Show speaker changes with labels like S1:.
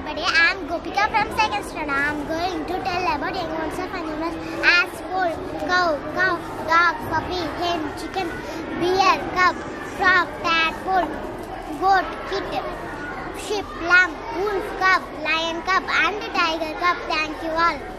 S1: everybody. I am Gopika from 2nd standard. I am going to tell about young ones of animals as bull, cow, dog, puppy, hen, chicken, bear, cub, frog, tadpole, goat, kitten, sheep, lamb, wolf, cub, lion, cub, and tiger, cub. Thank you all.